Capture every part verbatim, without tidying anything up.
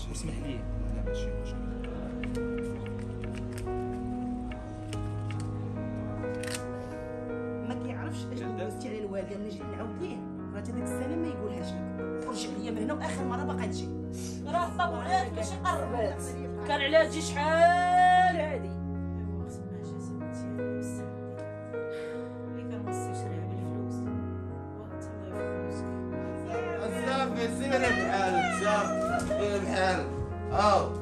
اسمح لي. لا ماشي مشكل. ما كيعرفش اش دوزتي على الوالده. انا جيت نعاود ليه راه هذاك السلام ما يقولهاش لك. خرج عليا من هنا واخر مره باقا تجي. راه طولات ماشي قربات. كان عليها تجي شحال هادي. سير بحالك صافي سير بحالك. اه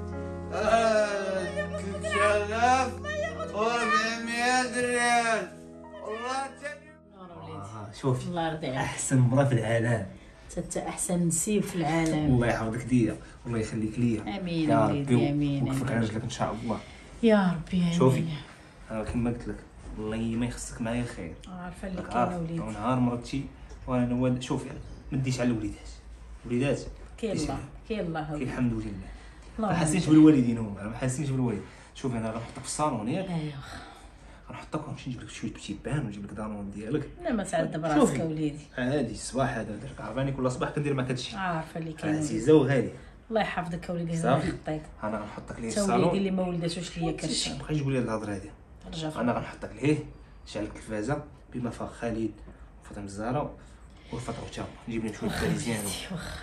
ثلاث آلاف وأربعمية ريال والله تاني. شوفي الله يرضي عليك. احسن مرة في العالم. انت احسن نسيب في العالم. الله يحفظك ليا والله يخليك ليا. امين يا وليدي ربي امين. وكفك على رجلك ان شاء الله. يا ربي امين. شوفي انا كما قلت لك الله ما يخصك معايا خير. عارفه اللي راك كاينه عارف وليدي. نهار مرضتي وانا نوال. شوفي ما ديش على الوليدات. الوليدات كاين الله كاين الله كاين وليدي. الحمد لله. ما اللهم حاسينش بارك. بالوالدين هما ما حاسينش بالوالد. شوفي انا غنحطك في الصالون ياك ايوا غنحطك ونمشي نجيب لك شويه بتيبان ونجيب لك دانون ديالك. لا ما تعذب شوفي. راسك وليدي. عادي الصباح هذا درك عرفاني كل صباح كندير معاك هادشي. عارفه اللي كاين وليدي. عزيزه وغاليه. الله يحفظك وليدي. الله صافي. يخطيك. انا غنحطك ليه انت وليدي الصالون. اللي ما ولداتوش ليا كرشي. ما بقاش تقول لي الهضره هذه. رجع انا غنحطك ليه نشعل التلفازه بما فيها خالد وفاطمه الزهراء والفطر حتى نجيب لهم شويه باريزيان. واخا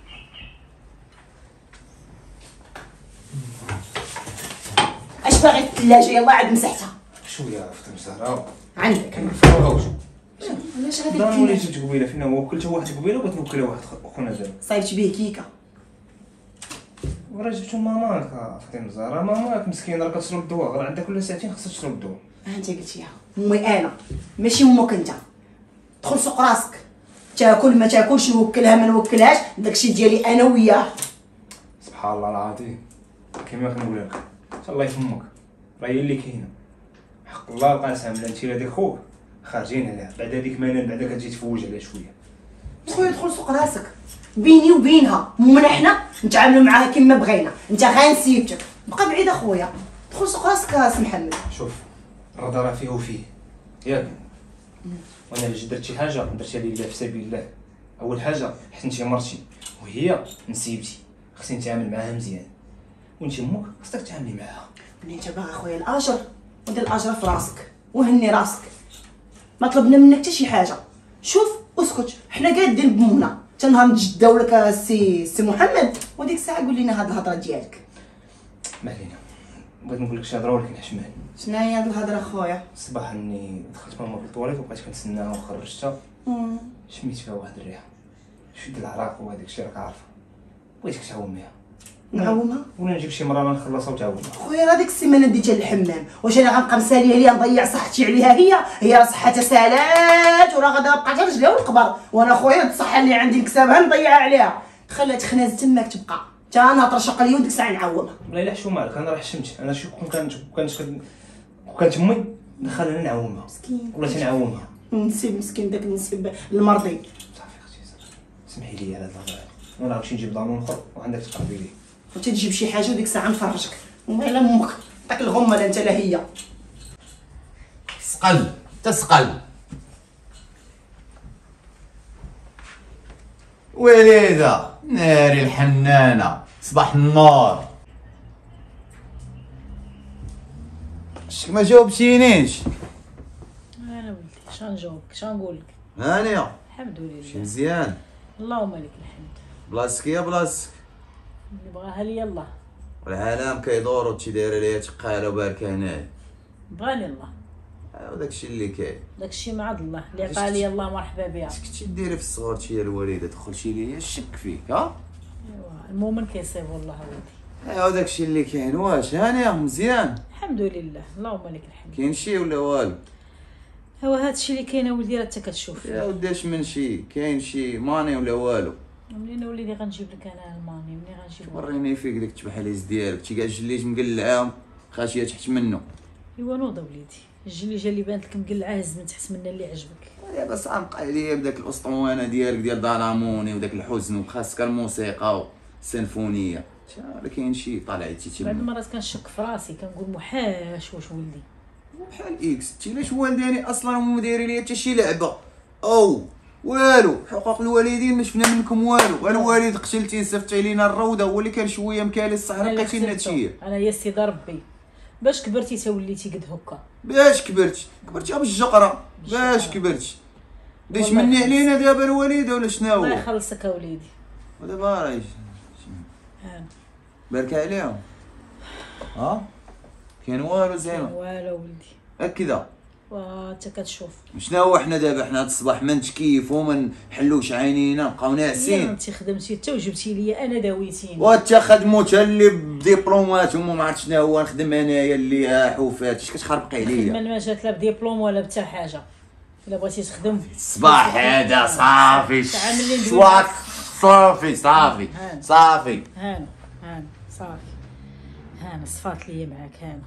اش باغي الثلاجه يلاه عاد مسحتها. شويه فاطمه الزهراء عندك كنفرغوش. علاش غادي ضروري تكيل جبت قبيله فينا هو وكلت واحد قبيله وبغيت نوكلها واحد خونا زاد. صايبت به كيكه. وراه جبتو ماماك فاطمه الزهراء. ماماك مسكينه راه كتشرب الدواء غير عندها كل ساعتين خاصها تشرب الدواء. انت قلتيها امي انا ماشي امك انت. دخل سوق راسك تاكل ما تاكلش نوكلها ما نوكلهاش داكشي ديالي انا وياه. سبحان الله العظيم كيما كنقول لك الله يفهمك راه هي اللي كاينه. حق الله القاسم لا انت لا ديك خوك خارجين عليها بعد هذيك مالان بعدا كتجي تفوج عليها شويه. خويا دخل سوق راسك بيني وبينها ومن حنا نتعاملوا معاها كما بغينا. انت غنسيبتك بقى بعيد اخويا. دخل سوق راسك اسم محمد. شوف الرضا راه فيه وفيه ياك. وانا الا درت شي حاجه درتها لله في سبيل الله. اول حاجه حسنتي مرتي وهي نسيبتي خصني نتعامل معاها مزيان. وانت امك خصك تعاملي معاها. ملي انت باغي خويا الاجر ودير الاجر في راسك وهني راسك. ما طلبنا منك حتى شي حاجه. شوف اسكت حنا قادين بمونا حتى نهار نتجداو لك السي سي محمد وديك الساعه قول لنا هاد الهضره ديالك. ما علينا بغيت نقول لك شي هضره ولكن حشمان. شنو هي هاد الهضره خويا؟ الصباح اني دخلت ماما في الطواليت وبقيت كنتسناها وخرجتها شميت فيها واحد الريحه شويه د العراق وهذاك الشيء راك عارفه. بغيتك تعوميها. نعومها؟ ولا نجيب شي مرة نخلصها وتعاونها. خويا راه ديك السيمانه ديتها للحمام واش انا غنقمسها ليها ليا نضيع صحتي عليها؟ هي هي راه صحتها سالات وراه غادا بقات غير رجليها والقبر. وانا خويا الصحه اللي عندي نكسبها نضيعها عليها. خليها تخناز تماك تبقى حتى انا طرشق ليا وديك الساعه نعومها. والله الا حشومه عليك انا راه حشمت. انا شوف كون كانت كانت كانت امي دخلنا نعومها مسكين ولا تنعومها. نسيب مسكين داك نسيب المرضي. صافي اختي سمحي لي على هاد الهضره. وانا غنمشي نجيب دانون اخر وعندك تقربي لي. وانت تجيب شي حاجه وديك الساعه نفرجك. ومالا امك عطاك الغمه لا انت لا هي. سقل تسقل وليدة ناري الحنانة صباح النور. شك ما جاوبتينيش. انا ولدي شنو نجاوبك شنو نقول لك؟ هانية الحمد شي لله مزيان. اللهم لك الحمد. بلاصتك يا بلاصتك. اللي بغاها لي الله. والعالم كيدور وانتي دايره ليا تقاله وباركه هنايا. بغاني الله. ايوا داكشي اللي كاين. داكشي مع الله اللي عطا لي الله مرحبا بها. كنتي ديري في الصغر تي الوالده دخلتي ليا الشك فيك ها. ايوا المؤمن كيصيب والله ولدي. ايوا داكشي اللي كاين. واش هانيه مزيان؟ الحمد لله اللهم لك الحمد. كاين شي ولا والو؟ هو هادشي اللي كاين ولدي راه انت كتشوف. يا ودي اش من شي كاين شي ماني ولا والو؟ منين وليدي غنجيب لك انا الماني منين غنجيب لك؟ وريني فيك ديك التبحاليز ديالك تي كاع جليت مقلعاهم خاشيه تحت منه. ايوا نوض وليدي الجليجه اللي بانت لك مقلعه هز من تحت منها اللي عجبك. دابا صامق عليا بداك الاسطوانه ديالك ديال دالاموني وداك الحزن وخاصك الموسيقى والسيمفونيه. ولا كاين شي طالعتي تما؟ بعض المرات كنشك في راسي كنقول محاش واش ولدي. بحال اكس تي علاش والداني اصلا وما دايرين ليا حتى شي لعبه او والو حقوق الوالدين ما شفنا منكم والو. الوالد قتلتيه صيفط علينا الروضه، هو اللي كان شويه مكالي الصح لقيتي النتيجه. انا يا سيدي ربي باش كبرتي توليتي قد هكا. باش كبرتي كبرتي بالجقره باش كبرتي ديش مني علينا دابا الوالده ولا شنو هو؟ الله يخلصك اوليدي. ودابا راهي بارك عليهم. ها كاين والو زعما والو ولدي هكذا. وانت كتشوف شنو هو حنا دابا حنا هاد الصباح ما نتكيفو ما نحلوش عينينا نبقاو ناعسين. انت خدمتي حتى وجبتي لي انا داويتيني. وانت خدمو تا اللي بديبلومات وما عرفت شنو هو نخدم انايا اللي ها حوفات اش كتخربقي عليا. من ما جات لا بديبلوم ولا بتا حاجه. الا بغيتي تخدم الصباح هذا صافي تعامل لي ندوي شواك صافي صافي صافي هانا هانا صافي هانا صفات ليا معاك هانا.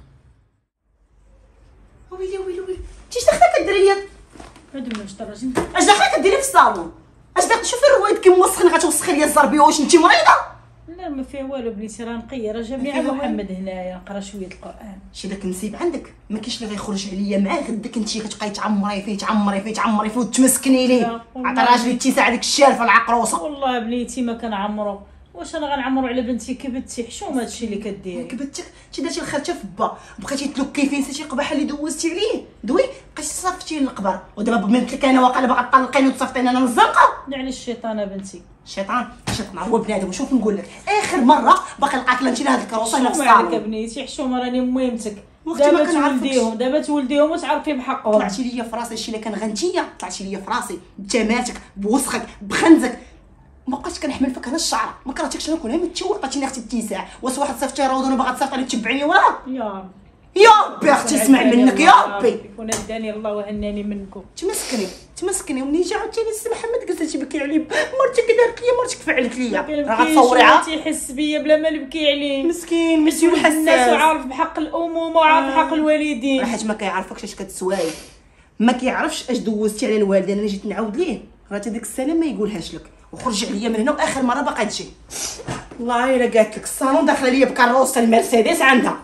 ويلي ويلي ويلي انت اش دخلك كديري ليا؟ ما دومناش دراجي. اش دخلك كديري في الصالون؟ اش دخلك شوفي الرويد كي موسخني غتوسخي ليا الزربيه. واش انت مريضه؟ لا ما فيها والو بنيتي، راه نقيه راه جاب لي محمد هنايا نقرا شويه القران. شي داك النسيب عندك ما كاينش اللي غيخرج عليا معاه. غدك انت كتبقاي تعمري فيه تعمري فيه تعمري فيه وتمسكني ليه. عطا راجلي اتساع ديك الشارفه العقروصه. والله بنيتي ما كنعمرو. واش انا غنعمرو على بنتي؟ كبدتي حشومه هادشي اللي كديري. كبتك انت درتي الخرجه في با بقيتي تلوكي فين نسيتي القباحه اللي دوزتي عليه دوي بقيتي صافتي للقبر. ودابا بمنت لك انا واقيلا باغا تطلقيني وتصيفطيني انا من الزنقه. على الشيطانه بنتي. الشيطان الشيطان هو بنادم. وشوف نقول لك اخر مره باقي لقاك انت لهاد الكروسه هنا في حشومه عليك الصالون. بنيتي حشومه راني مهمتك. وقتي ما دابا كنعرفكش. تولديهم دابا تولديهم وتعرفي بحقهم. طلعتي ليا في راسي الشيء اللي كان غنتيه. طلعتي ليا في راسي بجمالتك بوسخك بخنزك. ما بقيتش كنحمل فيك هنا الشعره. ما كرهتكش نكون هم تشوق لقيتيني اختي اتساع. واش واحد صيفطي روضون وباغا تصيفطني تتبعني وراه؟ يا رب يا ربي اختي اسمع منك يا ربي. يكون هداني الله وهناني منكم. تمسكني تمسكني. ومنين جا عاوتاني السي محمد جلستي تبكي عليه. مرتك دارت ليا مرتك فعلت ليا. راه غتصوري عا تيحس بيا بلا ما نبكي عليه. مسكين مسيو الناس الحساس. وعارف بحق الامومه وعارف بحق الوالدين. راه حيت ما كيعرفكش اش كتسواي. ما كيعرفش اش دوزتي على الوالدين. انا جيت نعاود ليه راه تا ديك السلام ما يقولهاش لك. وخرج عليا من هنا واخر مره باقا تجي. والله الا قالت لك الصالون داخله ليا بكاروسه المرسيدس عندها.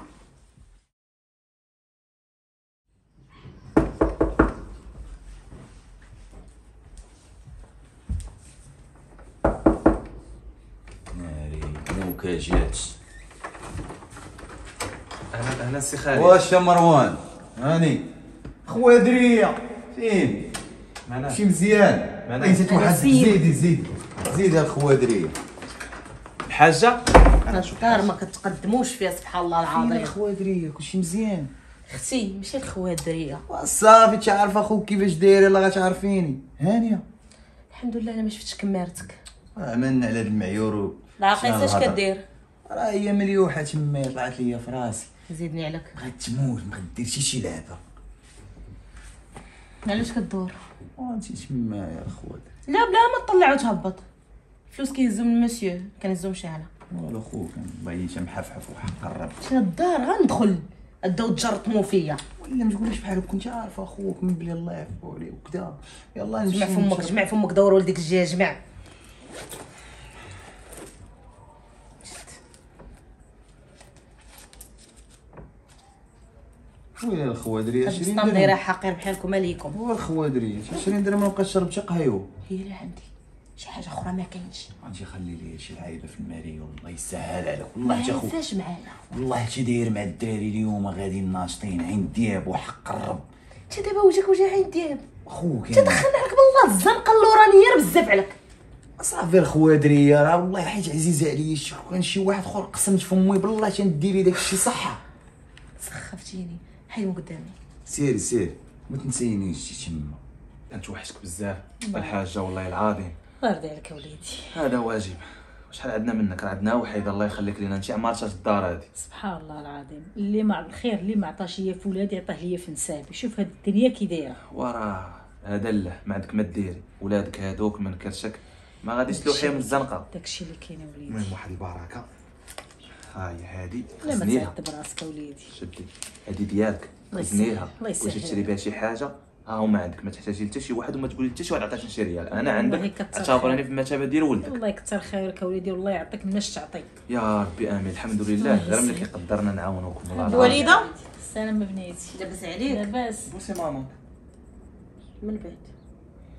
ناري نوكا جات. اهلا اهلا السي خالد. واش يا مروان هاني خويا دريه فين معناه ماشي مزيان. معناه انت توحد زيدي زيدي زيدي الخويا دريه. الحاجه انا شكار ما كتقدموش فيها سبحان الله فين العظيم. الخويا دريه كلشي مزيان. اختي ماشي الخوات دريه. صافي تعرف اخوك كيفاش داير يلاه غتعرفيني. هانيه الحمد لله انا ما شفتش كمارتك. عملنا على المعيور. العقيس اش كدير؟ راه هي مليوحه تما طلعت ليا في راسي. زيدني عليك. بغات تموت ما دير شي شي لعبه. علاش كدور؟ وانت تما يا خويا. لا بلا ما تطلع وتهبط. فلوس كيهزو من المسيو كنهزو معنا. والله خوك باين محفحف وحق قرب. شنو الدار غندخل الدو تجرطمو فيا. ولا ما تقوليش بحال كنت عارف اخوك من بلي الله يعفو عليه وكذا. يلاه جمع فمك جمع فمك دور ولديك الجهه جمع. ويلي الخوادري عشرين البسطام دايره حقير بحالكم عليكم. هو الخوادري عشرين درهم ما بقاش شربت قهيو. هي اللي عندي شي حاجه اخرى ما كاينش. غادي خلي لي شي لعيبه في الماري والله يسهل عليك. والله حتى خوك فاش معانا والله حتى داير مع الدراري اليوم غاديين ناشطين عين دياب وحق الرب. انت دابا وجهك وجه عين دياب. اخوك انت دخلنا عليك بالله الزنقه اللورانيه بزاف عليك. صافي الخوادري راه والله حيت عزيزه عليا شي كان شي واحد اخر قسمت فمي بالله تندير لي داك الشيء صح. سخفتيني حيد من قدامي. سيري سيري ما تنسينيش شي تما. كنتوحشك بزاف الحاجه والله العظيم. الله يرضي عليك وليدي. هذا واجب. شحال عندنا منك راه عندنا وحيد الله يخليك لينا انت عمارتها الدار هذه. سبحان الله العظيم اللي مع الخير اللي ما عطاش ليا في ولادي عطاه ليا في نسابي. شوف هاد الدنيا كي دايره. وراه هذا له ما عندك ما ديري ولادك هادوك من كرشك ما غاديش تلوحيهم من الزنقه. داكشي اللي كاين وليدي. المهم واحد البركه. ها هي هادي لا ما خزنيها تعذب راسك وليدي. شدي هادي ديالك الله خزنيها. يسهل، الله يسهل. واش تشري بها شي حاجه ها هما عندك ما تحتاجي حتى شي واحد وما تقولي حتى شي واحد عطاتني شي ريال. انا والله عندك يكثر اعتبرني خيرك. في المثابه ديال ولدك. الله يكثر خيرك وليدي والله يعطيك مناش تعطي. يا ربي امين الحمد لله غير ملي كيقدرنا نعاونوكم والله العظيم. وليده السلام بنيتي. لاباس عليك؟ لاباس بوسي ماما من بعد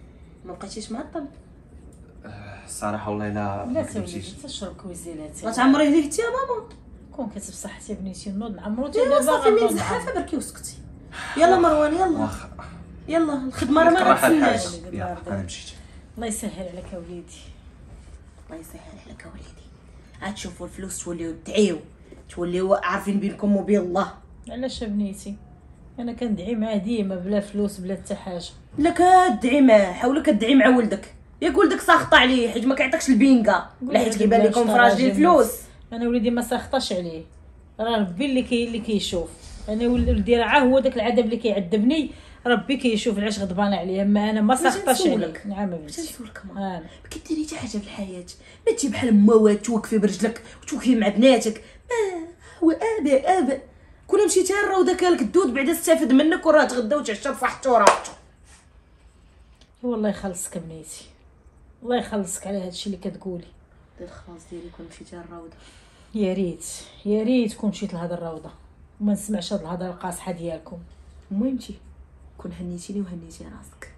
ما بقيتيش معطل؟ الصراحه والله لا لا ما تولي كذبتيش. تشرب كويزيلاتي غتعمريه ليه انت يا ماما؟ كون كتبصحتي بنيتي نوض نعمرو ايوا صافي من زحافه بركي وسكتي. يلا مروان يلا واخا يلا الخدمه راه ما راح غتسناش. الحاجه يلا انا مشيت. الله يسهل عليك اوليدي. الله يسهل عليك اوليدي. عاد تشوفوا الفلوس توليو تدعيو توليو عارفين بينكم وبين الله. علاش بنيتي انا كندعي معاه ديما بلا فلوس بلا حتى حاجه. لا كدعي معاه حاول كدعي مع ولدك ياك ولدك ساخط عليه حيت ما كيعطيكش البينكا ولا حيت كيبان لكم في راجلي الفلوس. انا وليدي ما ساخطاش عليه راه ربي اللي كي اللي كيشوف. انا ولدي راه هو داك العذاب اللي كيعذبني ربي كيشوف علاش غضبانه عليه اما انا ما ساخطاش عليه. نعم باش بنتي نسولك ماما انا ما كديري حتى حاجه في الحياه ما تجي بحال موات توقفي برجلك وتوقفي مع بناتك ما هو ابا ابا كون مشيتي الروضه كالك الدود بعدا استافد منك وراه تغدى وتعشى بصحته وراحته. هو الله يخلصك بنيتي الله يخلصك على هادشي اللي كتقولي. الخلاص ديالي كون مشيتي الروضه يا ريت يا ريت كون مشيت لهاد الروضه وما نسمعش هاد الهضره القاصحه ديالكم. المهم تي كون هنيتيني وهنيتي راسك.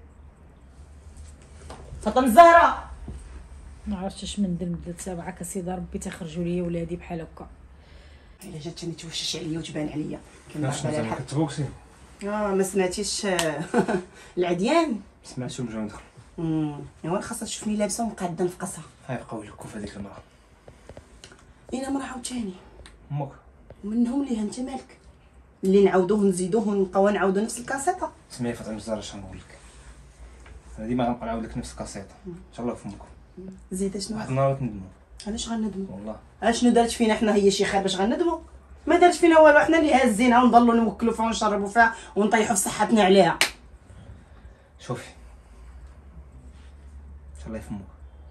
فاطمه الزهراء ما عرفتش اش من درت درت سبعه سيدي ربي تخرجوا لي ولادي بحال هكا. الا جاتني توشش عليا وتبان عليا كنضرب علاش على مازال الحق. كتبوكسي؟ اه ما سمعتيش العديان. سمعتو مجا ندخل. امم ايوا خاصها تشوفني لابسه ومقاده نفقصها. هاي قوي لك كوف هذيك المراه. اين مرة عاوتاني امك منهم ليها انت مالك اللي نعاودوه نزيدوه ونبقاو نعاودو نفس الكاسيطه. سمعي فاطمه الزهراء اش غنقول لك. انا ديما غنبقى نعاود لك نفس القصيده ان شاء الله فمكم. زيد شنو واحد النهار تندموا علاش غندموا؟ والله. اشنو دارت فينا حنا هي شي خير باش غندموا؟ ما دارت فينا والو حنا اللي هازينها ونضلوا نوكلوا فيها ونشربوا فيها ونطيحوا في صحتنا عليها. شوفي ان شاء الله يفهموك.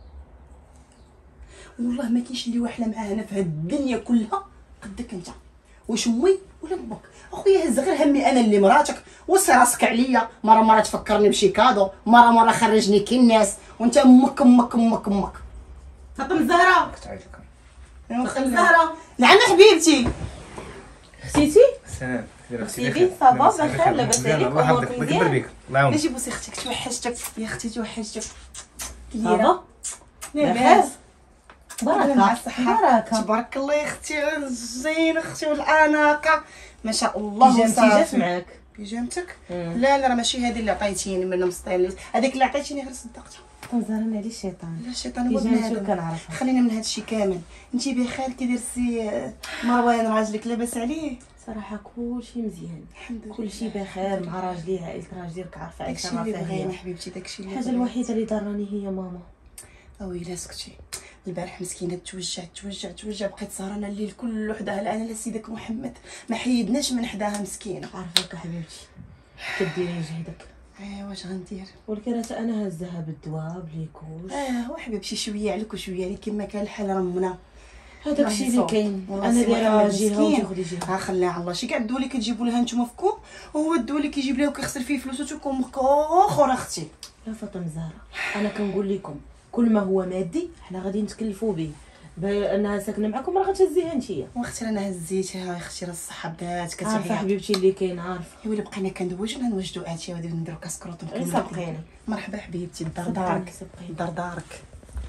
والله ما كاينش اللي واحله معاه هنا في هاد الدنيا كلها قدك انت واش امي ولا امك. اخويا هز غير همي انا اللي مراتك وصي راسك عليا مره مره تفكرني بشي كادو مره مره خرجني كي الناس وانت امك امك امك امك. فاطمه الزهراء كتعيط لك. فاطمه الزهراء لعنا حبيبتي. خسيتي سلام. سيدي صافا بخير لاباس عليك الله امورك يحفظك الله مزيان. يكبر بك الله يعاونك. اجي بوسي اختك توحشتك يا اختي توحشتك. صافا لاباس بركه مع الصحة. بركه. تبارك الله يا اختي زين اختي والاناقه ما شاء الله. بيجامتي جات معاك. بيجامتك؟ لا لا راه ماشي هذه اللي عطيتيني من مسطيل هذيك اللي عطيتيني غير صدقتها. تنزرني على الشيطان. لا الشيطان هو بيجامتي بنادم. كنعرفها. خلينا من هذا الشيء كامل. انتي بخير كي درتي مروان راجلك لاباس عليه؟ صراحه كلشي مزيان الحمد لله كلشي بخير مع راجلي عائله راجلك عارفه داكشي عايشه اللي راسها بغينا هي. حبيبتي داكشي اللي الحاجه بغينا. الوحيده اللي ضراني هي ماما. اويلا سكتي البارح مسكينه توجع توجع توجع بقيت سهرانه الليل كله حداها. الان لا سيدك محمد ما حيدناش من حداها مسكينه. عارفاك حبيبتي كديري جهدك ايوا واش غندير؟ ولكن حتى انا هزها بالدواء بليكوش. اه وحبيبتي شويه عليك وشويه عليك كما كان الحال رمنا. هذاك الشيء اللي كاين والله انا سي دايره محمد جهه مسكين. وتاخدي جهه. ها خليها على الله. شي كاع الدولي كتجيبوا لها نتوما في كوم وهو الدولي كيجيب لها وكيخسر فيه فلوس وتكون اخر اختي. لا فاطمه زهره انا كنقول لكم كل ما هو مادي حنا غادي نتكلفوا به بانها ساكنه معكم راه غتهزيها نتيا. واختي انا هزيتها يا اختي راه الصحه بدات عارفه كتعيا. حبيبتي اللي كاين عارفه. ايوا الا بقينا كندوجو نوجدوا اتي ودي نديرو كاسكروط غير سابقيني. مرحبا حبيبتي الدار سابقيني، دارك سابقيني. الدار دارك.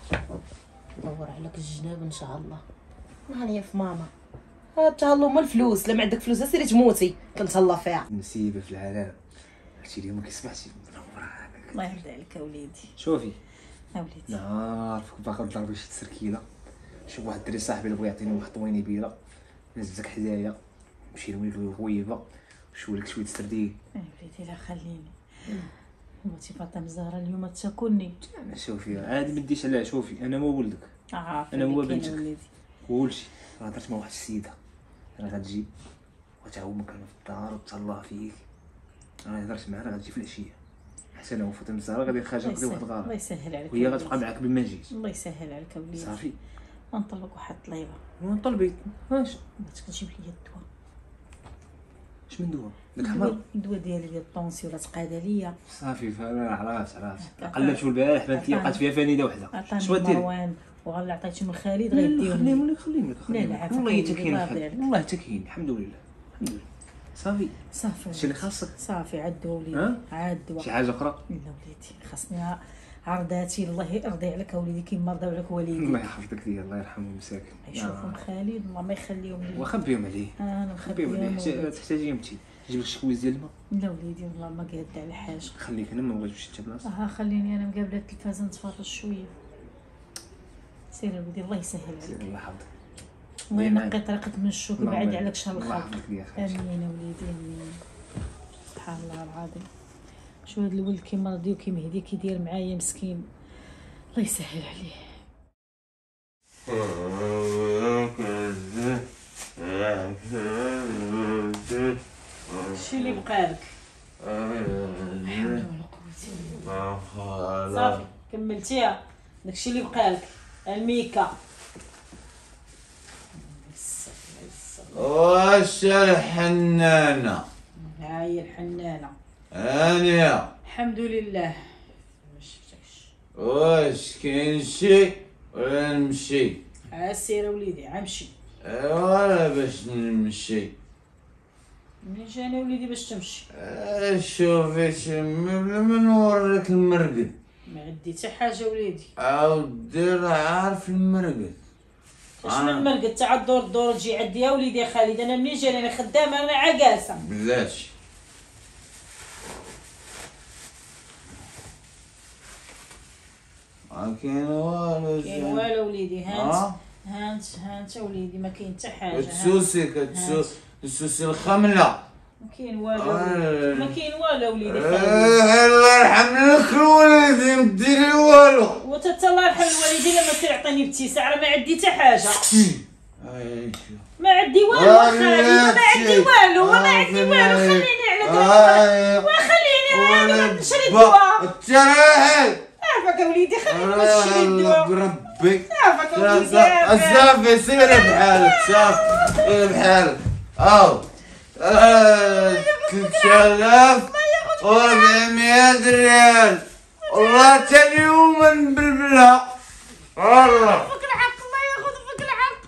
دور عليك الجناب ان شاء الله. هانيه في ماما تهلاو هما الفلوس. لا ما عندك فلوس سيري تموتي كنتهلا فيها. نسيبه في العالم هادشي اللي ما كيسمعش. الله يرضي عليك اوليدي. شوفي اوليدي نعرفك باغا تضربي شي تسركيله. شوف واحد الدري صاحبي اللي بغى يعطيني واحد طويني بيله نزلتك حدايا نمشي نوليك الغويبه ونشوي لك شويه سردين. اوليدي لا خليني بغيتي فاطمه الزهراء اليوم تاكلني. انا شوفي عادي ما ديش عليها. شوفي انا مو ولدك عارفه أنا هو اللي كاين بنتك. وليدي. وولشي راه هضرت مع واحد السيده راه غتجي وتعاومك انا في الدار وتهلا فيك. انا هضرت معها راه غتجي في العشيه حتى انا وفاطمه الزهراء غادي نخرج الله نقضي واحد يسهل الله الغاره يسهل عليك وهي أوليدي. غتبقى معاك بما جيت. الله يسهل عليك اوليدي. صافي غنطلبك واحد الطليبه ونطلبي واش بغيتك تجيب لي الدواء. اش من دوا داك الدواء حمر. الدواء ديالي ديال الطونسي ولا تقاده ليا. صافي فانا علاش علاش قلبت في البارح بانت لي بقات فيها فانيده وحده. عطاني شنو ديري؟ مروان وغلا عطيتهم الخالد لا غيديهم خليهم لي. لك خليهم لك لا خليهم لا لك. عافاك والله وليدي، حتى كاين الله الحال. يرضي عليك. والله حتى كاين الحمد لله الحمد لله. صافي صافي هادشي اللي خاصك. صافي عاد وليدي ها؟ عاد دواء. شي حاجه اخرى لا وليدي خاصني عرضاتي الله يرضي عليك وليدي كيما رضاو عليك والديك. الله يحفظك ليا، الله يرحمهم مساكن. يشوفهم خالد الله ما يخليهم لي. وخبيهم عليه. اه انا خبيهم عليه حتى تحتاجي امتي نجيب لك شكويز ديال الماء. لا وليدي والله ما قاد على حاجه. خليك انا ما بغيتش حتى بلاصه. اه خليني انا مقابله التلفازه نتفرج شويه. سير وليدي الله يسهل عليك. الله يحفظك. الله ينقي طريقه من الشوك ويبعد عليك شر الله الخلق. يحفظك ليا. امين وليدي امين. سبحان الله العظيم. شو هاد الولد كيما رضيو كيما هدي كيدير معايا مسكين الله يسهل عليه. شي اللي بقالك؟ صافي كملتيها داكشي اللي بقالك الميكا. واش الحنانة؟ ها هي الحنانة هانية الحمد لله. واش كاين شي ولا نمشي؟ عسير وليدي عمشي. ايوا باش نمشي. منين جاني وليدي باش تمشي؟ اه شوفي شمي من نوريك المرقد. ما عندي حتى حاجه وليدي. عاودي راه عارف المرقد. اش من مرقد تاع الدور الدور تجي عندي يا وليدي يا خالد. انا منين جاني انا خدامه انا عكاسه. بلاش ما كاين والو. كاين والو وليدي. هانت آه؟ هانت هانت وليدي ما كاين حتى حاجه. كتسوسي كتسوسي كتسوسي الخمله. ما كاين والو وليدي. ما كاين والو وليدي. اه الله يرحم لك الوالدين ما ديري والو. وتا الله يرحم الوالدين لما تيعطيني ابتسامه راه ما عندي حتى حاجه. ما عندي والو خالي ما عندي والو وما عندي والو. خليني على دابا وخليني انا نشري الدواء. التراحل عافاك وليدي خليني نشري الدواء. بربي عافاك وليدي عافاك. صافي سير بحالك صافي سير بحالك. او ثلاث آلاف وأربعمية ريال والله تا اليوم نبلبلها والله. فك الحق الله ياخذ فك الحق.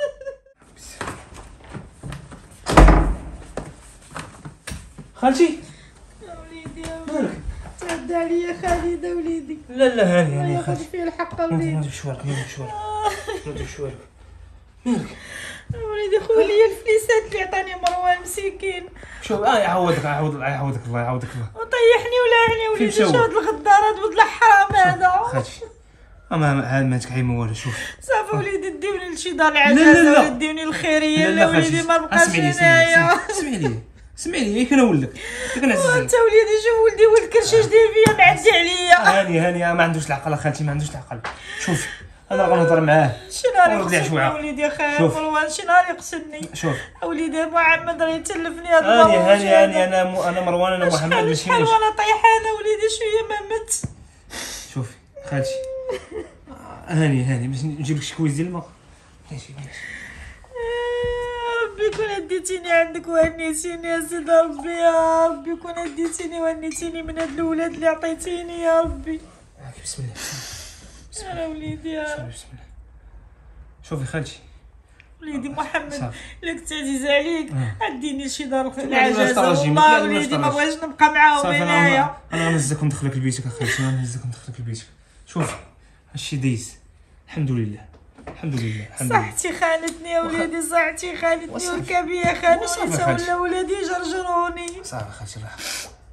خالتي يا وليدي يا وليدي تعدى عليا خالد وليدي. لا لا هاني هاني يا ياخذ خالتي. فيه الحق نوضي وليدي. نوضي شوارك نوضي شوارك نوضي شوارك. مالك؟ وليدي خويا ليا الفليسات اللي عطاني مروان مسكين شوف اه يعوضك يعوضك يعوضك الله يعوضك الله. وطيحني ولاعني وليدي. كيف شو سوى؟ هاد الغدارات ولد الحرام هذا. خالتي اما هاد ما تكحيم والو. شوف صافي وليدي ديوني لشي دار لا، العزازه لا. ولا ديوني الخيريه. لا لا لا وليدي خالتي ما بقاش اسمعي لي هنايا. اسمعي لي اسمعي لي ياك نولك ياك نعزز وانت وليدي شوف ولدي ولد كرشاش داير فيا معدي عليا. هاني هاني ما عندوش العقل خالتي ما عندوش العقل. شوفي انا غنهضر معاه. شي نهار ورد ليه يقصدني شوية. وليدي خايف شوف. مروان شي نهار يقصدني. شوف وليدي محمد راه يتلفني هاد هاني المروان. هاني هاني انا م... انا مروان انا محمد شحال ماشي شحال ماشي. وانا طيحانه وليدي شويه ما مت. شوفي خالتي هاني هاني باش نجيب لك شكويز ديال الماء. ماشي ماشي ربي كون هديتيني عندك وهنيتيني يا سيدي ربي. يا ربي كون هديتيني وهنيتيني من هاد الاولاد اللي عطيتيني يا ربي. بسم الله بسم الله انا وليدي يا ربي. بسم الله. شوفي خالتي وليدي محمد صافي. الا كنت عزيز عليك آه. عديني شي دار لا، العجازه لا، والله لا، لا، وليدي ما لا، بغيتش نبقى معاهم صافي هنايا. انا انا غنهزك وندخلك لبيتك اخالتي انا غنهزك وندخلك لبيتك. شوفي هادشي دايز الحمد لله الحمد لله الحمد لله. صحتي خانتني يا وليدي صحتي خانتني وصافي. والكبيه خانوني وصافي تا خالتي. ولا ولادي يجرجروني. صافي خالتي راه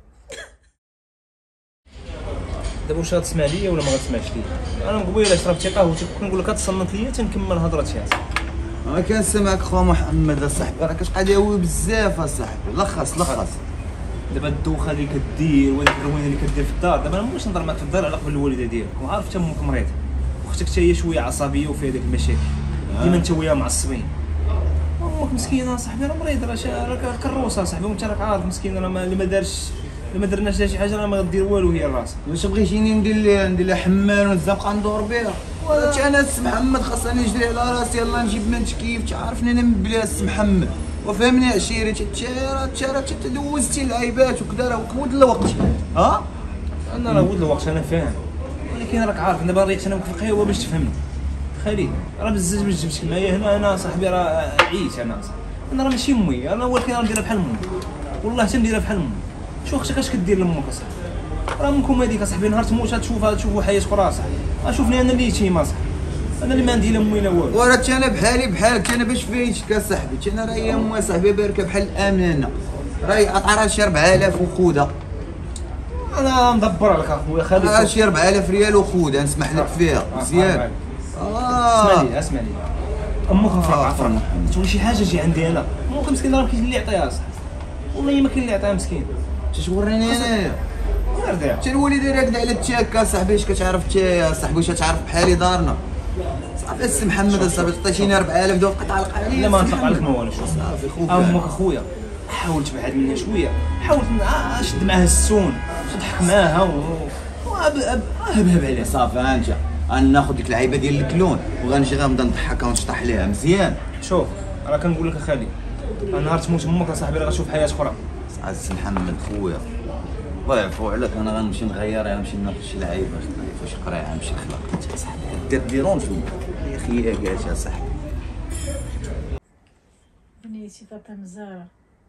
دابا واش غتسمع ليا ولا ما غتسمعش ليا؟ انا من قبيله شربتي قهوتك كنقول لك تصنت ليا تنكمل هضرتي. انا كنسمعك خو محمد اصاحبي راه كتبقى داوي بزاف اصاحبي. لخص لخص دابا الدوخه اللي كدير وديك الروينه اللي كدير في الدار. دابا انا مابغيتش نهضر معاك في الدار على قبل الوالده ديالك وعارف حتى امك مريضه واختك حتى هي شويه عصبيه وفيها ديك المشاكل. ديما انت وياها معصبين. امك مسكينه صاحبي راه مريضه راه راه كروسه صاحبي وانت راك عارف مسكينه راه اللي ما دارش اللي ما درناش لها شي حاجه راه ما غدير والو هي راسها. واش بغيتيني ندير ليها ندير لها حمال ونبقى ندور بها؟ وهادشي انا السي محمد خاصني نجري على راسي. يلاه نجيب من تكييف تعرفني انا من بلا السي محمد وفهمني عشيري تتشارى تتشارى تدوزتي العيبات وكذا راه ود الوقت. ها انا راه ود الوقت انا فاهم ولكن راك عارف دابا ريحت انا في القهوه باش تفهمني. خليل راه بزاف باش جبتك معايا هنا. انا صاحبي راه عييت انا انا راه ماشي امي انا ولكن راه نديرها بحال امي والله حتى نديرها بحال امي. شو اختك اش كدير لامك اصاحبي؟ راه منكم هذيك اصاحبي نهار تموت تشوفها تشوفوا حياه اخرى اصاحبي. اشوفني انا اللي يتيم اصاحبي، انا اللي ما عندي لا امي لا والو. وراه انا بحالي بحالك، انا باش فايتك اصاحبي، انا راهي امي صاحبي باركه بحال الامانه، راهي عطارها شي أربعة آلاف وخذها. انا ندبر لك اخويا خالد. راه شي أربعة آلاف ريال وخذها نسمح لك فيها مزيان. اه اسمع لي اسمع لي امك مفرقعه عفرنا تقول شي حاجه جي عندي انا، امك مسكينه راه كاين اللي يعطيها اصاحبي، والله ما كاين اللي يعطيها مسكين. توريني انايا غير داير حتى الوالد راكد على التشاكا صاحبي، اش كتعرف انت يا صاحبي، واش تعرف بحالي دارنا صافي. السي محمد اصاحبي عطيتيني أربعة آلاف دوك قطع عليا. لا ما نطلق عليك ما والو. صافي خوك امك اخويا حاول تبعد منها شويه، حاول آه شد معاها السون، تضحك معاها و وهبهب عليها صافي. انت غناخذ ديك العيبه ديال الكلون وغنجي غنبدا نضحكها ونشطح ليها مزيان. شوف راه كنقول لك اخالي، نهار تموت امك اصاحبي راه غتشوف حياه اخرى. عز محمد خويا الله يعفو عليك، انا غنمشي نغير، غنمشي ناخذ شي لعيبه فاش قرايه نمشي نخلق انت صاحبي دير ديرونج يا اخي يا كاع يا صاحبي. بنيتي فاطمه زهره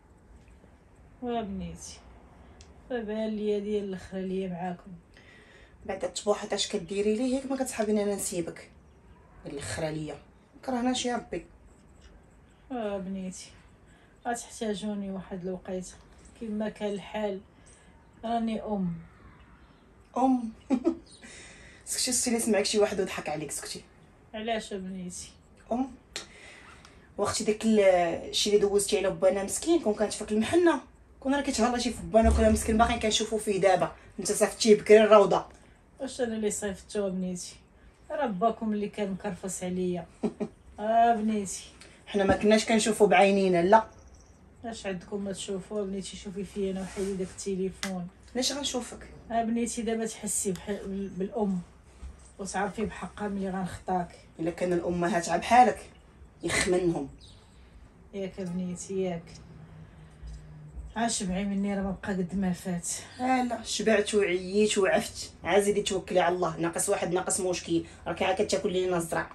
وبنيتي فبان ليا ديال الاخرى ليا معاكم بعد الطبوحات اش كديري لي هيك ما كتحابيني انا نسيبك الاخرى ليا، كرهناش يا ربي. اه بنيتي غتحتاجوني واحد الوقيته كما كان الحال، راني ام ام سكتي سيري سمعك شي واحد وضحك عليك سكتي. علاش بنيتي؟ ام واختي داك الشيء اللي دوزتي على بانا مسكين كون كانت فيك المحنه، كون راه كيتهلا شي في بانا كون مسكين باقي كنشوفو فيه دابا، انت صيفطتيه بكري الروضه. واش انا اللي صيفطتو بنيتي؟ راه باكم اللي كان مكرفس عليا. اه بنيتي حنا ما كناش كنشوفو بعينينا لا. اش عندكم ما تشوفوا بنيتي؟ شوفي فيا انا وحيدي داك التليفون. علاش غنشوفك؟ اه بنيتي دابا تحسي بالام وتعرفي بحقها ملي غنخطاك. الا كان الامهات بحالك يخ منهم. ياك بنيتي ياك عاشبعي مني راه ما بقى قد ما فات. اه لا شبعت وعييت وعفت، عازلي توكلي على الله، ناقص واحد ناقص مشكل، راكي عا كتاكل لينا الزرع.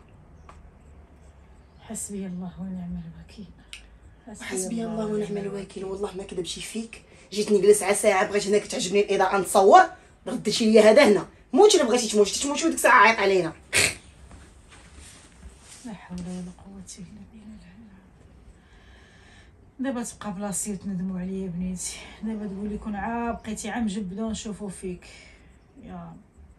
حسبي الله ونعم الوكيل. حسبي الله ونعم الوكيل. والله ما كذبشي فيك، جيت نجلس على ساعه بغيت هنا كتعجبني الاضاءه نتصور، رديتي ليا هذا هنا. موتي الا بغيتي تموتي تموتي وديك الساعه عيط علينا. لا حول ولا قوه الا بالله. دابا تبقى بلاصتي وتندموا عليا بنيتي، دابا تقولي كون عا بقيتي عام جبدو نشوفو فيك يا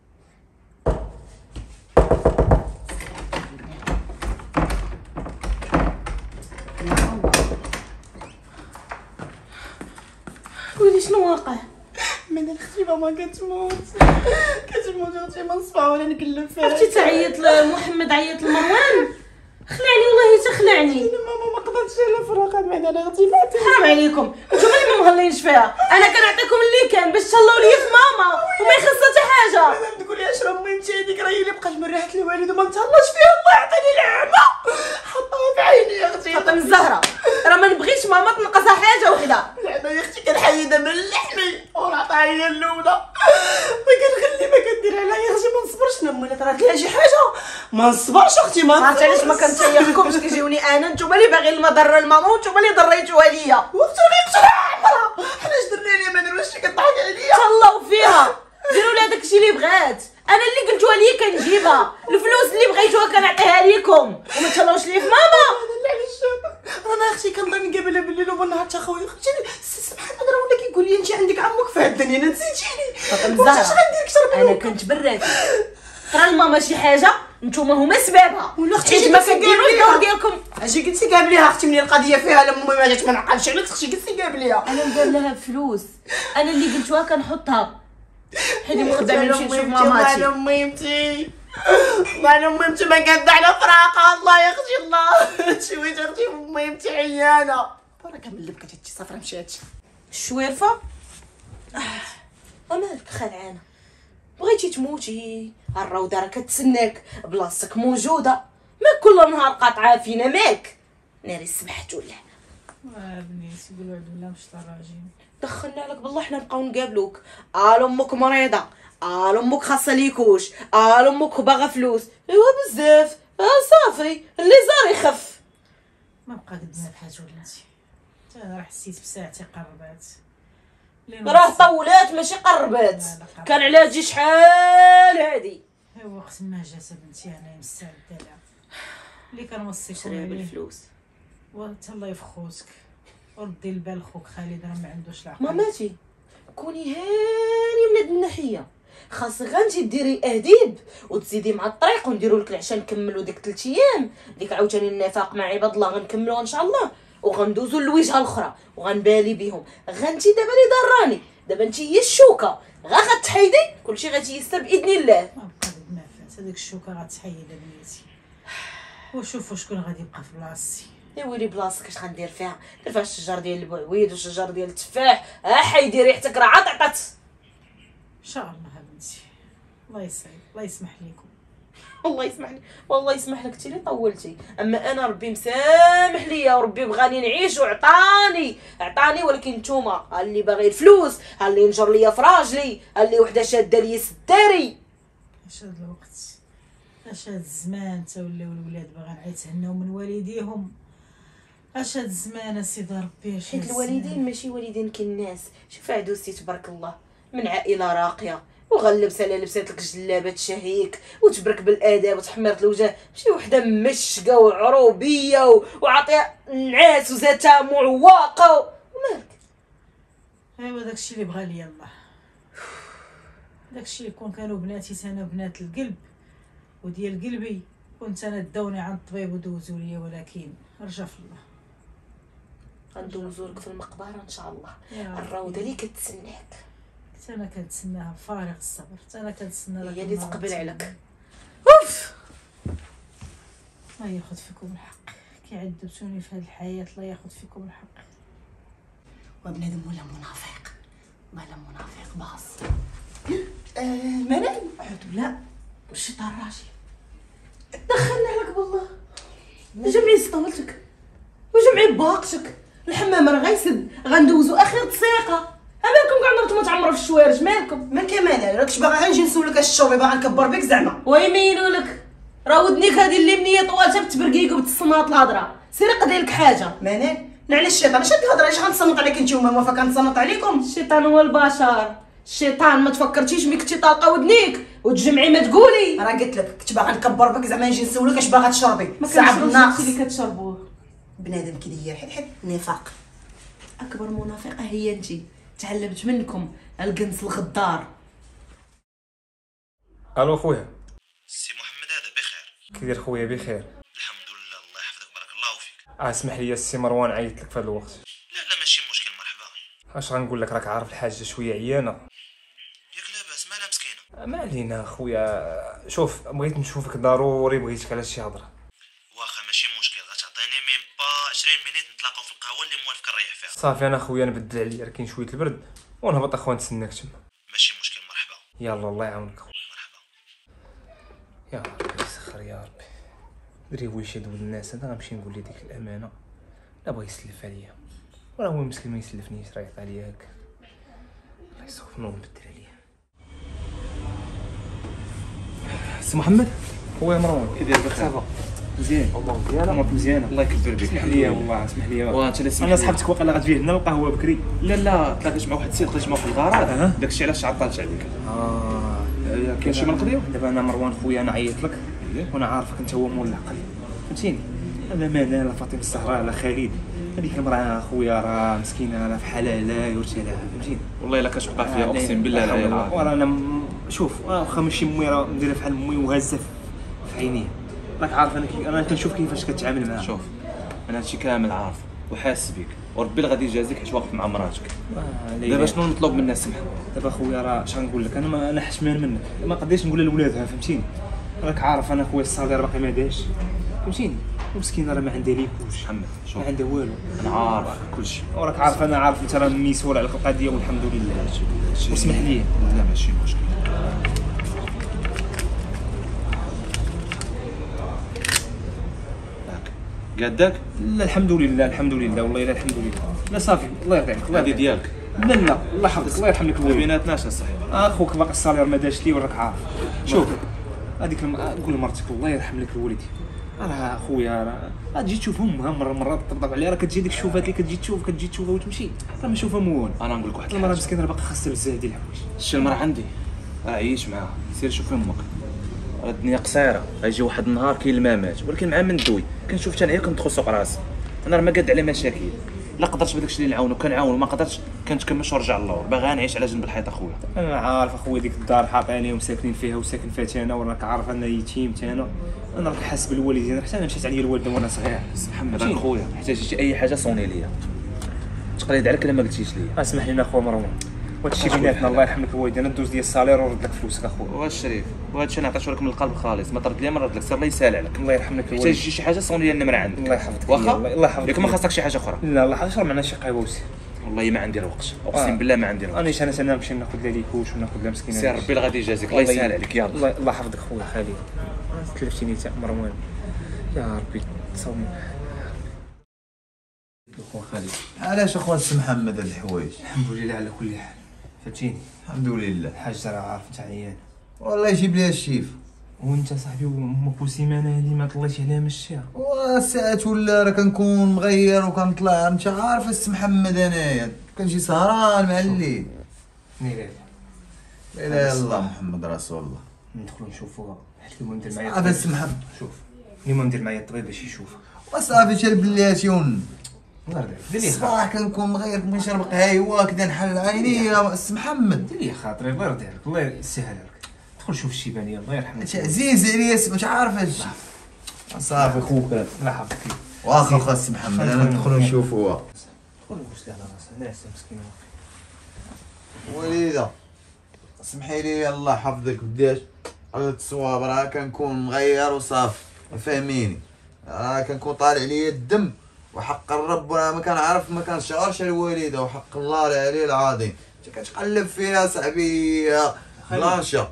قولي شنو واقع؟ من اختي ماما كتموت كتموت اختي ما نصبح ولا نكلم فيها. عرفتي تعيط لمحمد، عيط لمروان، خلعني والله تخلعني. ماما ما قدرتش على فراقها معنا انا اختي فاتت. حرام عليكم نتوما اللي ما مهلينش فيها، انا كنعطيكم اللي كان باش تهلاو ليا في ماما وما يخصها حتى حاجه. مادام تقولي اش راه المهم تي هذيك راهي اللي بقات من ريحه الوالد وما متهلاش فيها، الله يعطيني العافيه. حطها في عيني يا اختي فاطمه الزهراء راه ما نبغيش ماما تنقصها حاجه وحده. لعبه يا اختي كنحيدها من لحمي ونعطيها هي الاولى، ما كنخلي ما كندير عليها يا اختي، ما نصبرش. نمو الا طرات ليها شي حاجه ما نصبرش اختي. ما عرفتي علاش ما كنتيقكمش كيجيوني انا؟ نتوما اللي باغيين المضره لماما ونتوما اللي ضريتوها ليا. وقتو اللي بسرعه عمرها حنا اش درنا ليا ما دروش شي كضحك عليا. تهلاو فيها ديروا لها داكشي اللي بغات، انا اللي قلتوها ليا كنجيبها، الفلوس اللي بغيتوها كنعطيها ليكم وما تهلاوش ليا في ماما. انا علاش انا اختي كنضل نقابلها بالليل وبالنهار حتى خويا اختي سي محمد راه ولا كيقول لي انت عندك عمك في الدنيا انا نسيتيني. فاطمه الزهراء انا كنت براتي طرا لماما شي حاجه نتوما هما سبابها، ولا اختي حيت ما كديروش الدور ديالكم. اجي قلتي قابليها اختي من القضيه فيها لما ما جات ما نعقلش عليك اختي قلتي قابليها. انا مقابلها فلوس، انا اللي قلتوها كنحطها حيت مخدامه نمشي نشوف ماماتي. مال ميمتي مال ميمتي ما كانت على فراقها. الله يا اختي الله شويت اختي ميمتي عيانه بركه من اللي بكات هادشي صافره مشات الشويرفه. امالك خلعانه بغيتي تموتي، الروضه راه كتسناك، بلاصتك موجوده، ما كل نهار قاطعه فينا مالك. ناري سمحت ولا اه بنيتي قولوا عبد الله مش راجين. دخلنا لك بالله حنا نبقاو نقابلوك. آل امك مريضه، آل امك خاصها ليكوش، آل امك باغا فلوس، ايوا بزاف. اه صافي اللي زار يخف. ما بقى قد ما بحال ولاتي، انا راه حسيت بساعتي قربات، راه طولات ماشي قربات. كان عليها تجي شحال هادي. ايوا وقت ما جات بنتي انا مستعده لها اللي كنوصيك شريها بالفلوس. وانت الله يفخوتك وردي البال خوك خالد راه ما عندوش العقل. ماماتي كوني هاني من هاد الناحيه، خاصك غنتي ديري اديب وتزيدي مع الطريق ونديروا لك العشاء نكملوا ديك ثلاث ايام ديك عاوتاني النفاق مع عباد الله غنكملوها ان شاء الله وغندوزوا للوجهه الاخرى وغنبالي بهم. غنتي دابا اللي ضراني دابا انت هي الشوكه غا غتحيدي كلشي غتيسر باذن الله. ما بقى ما فات هذيك الشوكه غتحيد بنيتي وشوفوا شكون غادي يبقى في بلاصتي. يا ويلي بلاصتك اش غندير فيها؟ دير فيها الشجر ديال البعويد والشجر ديال التفاح. ها حيدي ريحتك راه عاد عطات. ان شاء الله بنتي الله يسعد الله يسمح لكم. الله يسمح لي والله يسمح لك انت اللي طولتي، اما انا ربي مسامح ليا وربي بغاني نعيش وعطاني عطاني ولكن نتوما ها اللي باغي الفلوس ها اللي نجر ليا في راجلي ها اللي وحده شاده ليا سداري. اش هاد الوقت اش هاد الزمان تا ولاو الولاد باغا يتهناو من والديهم. اش هاد الزمان اسيدي ربي اش حيت الوالدين ماشي والدين كالناس. شوف عدوستي تبارك الله من عائله راقيه وغلبس على لبسات لك جلابات شهيك وتبرك بالاداب وتحمرت الوجه ماشي وحده مشقه وعروبيه وعاطيه نعاس وزاتها معوقه ومالك. ايوا داكشي اللي بغى ليا الله داكشي اللي كون كانوا بناتي انا بنات القلب وديال قلبي كنت انا داوني عند الطبيب ودوزوا ليا ولكن رجع في الله. غندوزو لك في المقبره ان شاء الله. الروضه اللي كتسناك انا كنتسناها بفارغ الصبر. انا كنتسنى لك هي اللي تقبل عليك. اوف الله ياخذ فيكم الحق كي عذبتوني في هذه الحياه الله ياخذ فيكم الحق. وبنادم ولا منافق ولا منافق باص. آه منال عود لا الشيطان راجي دخلنا لك بالله جمعي سطولتك وجمعي باقتك. الحمام راه غيسد غندوزو اخر تسيقه. مالكم كاع نرتو متعمروا في الشوارج مالكم؟ مالك يا منال راكش باغا غنجي نسولك اش الشوبي باغا نكبر بك زعما. ويميلوا لك راه ودنيك هذه اللي منيه طوالتها بتبرقيق وبتصنط الهضره. سيري قضي لك حاجه. منال نعلى الشيطان اش هاد الهضره اش غنصنط عليك نتوما موافقه كنصنط عليكم؟ الشيطان هو البشر. الشيطان ما تفكرتيش ملي كنتي طالقه ودنيك وتجمعي ما تقولي. راه قلت لك كنت باغا نكبر بك زعما نجي نسولك اش باغا تشربي. ما ساعه بالناقص اللي كتشربوه بنادم كي داير حيت حيت نفاق. اكبر منافقه هي انت. تعلمت منكم القنص الغدار. الو خويا سي محمد هذا بخير؟ كي داير خويا؟ بخير الحمد لله الله يحفظك بارك الله فيك. اه اسمح لي السي مروان عيط لك في هذا الوقت. لا لا ماشي مشكل مرحبا. اش غنقول لك راك عارف الحاجه شويه عيانه. ياك لاباس مالها مسكينه؟ ما علينا خويا. شوف بغيت نشوفك ضروري بغيتك على شي هضره. واخا ماشي مشكل غتعطيني ميم با عشرين مينيت نتلاقاو في القهوه اللي موافق نريح فيها. صافي انا خويا نبدل عليا كاين شويه البرد ونهبط اخويا نتسناك تما. ماشي مشكل مرحبا. يلا الله يعاونك خويا. مرحبا. يا ربي يسخر يا ربي. دري هو يشد ولد الناس انا غنمشي نقول ليه ديك الامانه لا بغى يسلف عليا وراه هو مسكين ما يسلفنيش راه يعطي عليا هكا. الله يصوفنا ونبدل عليا. سي محمد خويا مروان كي داير بخير؟ مزيان امورك مزيانه الله يكبر بك. اسمح لي والله اسمح لي وانت اللي سمح انا لي. صحابتك واقيلا غتجي هنا القهوه بكري. لا لا تلاقيت مع واحد السيد طلعت معاه في الغرض داكشي علاش عطلت عليك. اه كاين شي ما نقضيو؟ دابا انا مروان خويا انا عيطت لك وانا عارفك انت هو مول العقل فهمتيني. انا منال فاطمه الزهراء لا خالد هذيك المراه خويا راه مسكينه راه في حالها لا يرثى لها فهمتيني. والله الا كتوقع فيا اقسم بالله لا يلعب. وانا م... شوف واخا ماشي امي راه مديرها بحال امي وهازه في عينيه. راك عارف انا كي... انا كنشوف كيفاش كتعامل معاها. شوف انا هادشي كامل عارف وحاس بك وربي اللي غادي يجازيك حيت واقف مع مراتك. دابا شنو نطلب من الناس سمح؟ دابا خويا راه اش غنقول لك انا ما انا حشمان منك ما قديش نقولها لولادها فهمتيني. راك عارف انا خويا الصغير باقي ما داش فهمتيني ومسكينه راه ما عندها ليكوش محمد شوف ما عندها والو. انا عارف كلشي وراك عارف انا عارف انت راه ميسور على القضيه والحمد لله. واسمح لي. لا ماشي مشكل. قدك؟ لا الحمد لله الحمد لله والله الا الحمد لله. لا صافي الله يرضي عليك. هذه ديالك. لا لا الله يحفظك الله يرحم لك ما الوالد. بيناتناش اصاحبي. اخوك باقي الصالير ما داش لي وراك عارف. شوف هذيك الم... قول لمرتك الله يرحم لك الوالد راه خويا راه غتجي تشوف امها مره مره تطبطب عليها، راه كتجي ديك الشوفات اللي كتجي تشوف كتجي تشوفها وتمشي، راه ما شوفها مون. انا نقول لك واحد المراه الحاجه، مسكينه راه باقا خاصها بزاف ديال الحوايج. شتي المراه عندي راه عيش معاها، سير شوف امك، راه الدنيا قصيره، غيجي واحد النهار كاين الممات، ولكن مع من دوي كنشوف حتى انايا كندخل سوق راسي، انا راه ما قاد على مشاكل، لا قدرت بداك الشيء اللي نعاونو كنعاون، ما قدرتش كنتكملش ونرجع للور، باغي نعيش على جنب الحيط اخويا. انا عارف اخويا ديك الدار حاطين عليهم ساكنين فيها وساكن فيها انا، وراك عارف انا يتيم انا، انا راك حاسب الوالدين، حتى انا مشات عليا الوالده وانا صغير. محمد اخويا احتاجتي اي حاجه صوني ليا، تقريد عليك الا ما قلتيش ليا. اسمح لينا اخويا مروان، وهادشي بيناتنا الله يرحمك الوالدين، انا دوز ديال الصالير ورد لك فلوسك اخويا. وهذا الشريف وهذا الشيء نعطيته لك من القلب خالص، ما ترد لي ما رد لك، سير الله يسهل عليك. الله يرحمك الوالدين. احتاجتي شي حاجه صوني لي النمره عندك. الله يحفظك. واخا الله يحفظك. ياك ما خاصك شي حاجه اخرى. لا الله حاجه معنا شي قهوه وسير. والله ما عندي الوقت، اقسم بالله ما عندي الوقت. انا انا انا نمشي ناخذ لها ليكوش وناخذ لها مسكينه. سير ربي غادي يجازيك، الله يسهل عليك. يلا الله الله يحفظك خويا خالد، تلفتيني تا مروان، يا ربي تصوم خويا خالد. علاش اخويا السي محمد هاد الحوايج؟ الحمد لله على كل حال، فهمتيني. الحمد لله. الحاج راه عارف انت عيان، والله يجيب ليها الشيف. وانت صاحبي ام سيمانه هادي ما طلعتي عليها مشيها. وساعات ولا راه كنكون مغير وكنطلع، انت عارف السي محمد انايا كنجي سهران مع الليل. نيري لا اله الا الله محمد رسول الله. ندخلوا نشوفوها، حيت اليوم ندير معايا صافي السي محمد. شوف اليوم ندير معايا الطبيب باش يشوفها. وصافي تا البلاتي ون الله يرضي عليك، دير لي خاطر، الصباح كنكون مغير كنشرب قهيوه كدا نحل عيني يا السي محمد. دير لي خاطري الله يرضي عليك، الله يسهل عليك. دخل شوف الشيبانيه الله يرحمك. انت عزيز عليا مش عارف هادشي. صافي خوك الله يحفظك. واخا خويا السي محمد انا ندخلو نشوفوها. دخل نبوس لها على راسها ناعسه مسكينه. وليده سمحي لي الله يحفظك بداش هاد الصواب راه كنكون مغير وصافي فاهميني، راه كنكون طالع ليا الدم وحق الرب راه ما كنعرف ما كنشعرش الوالده وحق الله العلي العظيم. انت كتقلب فيها صاحبي بلانشا.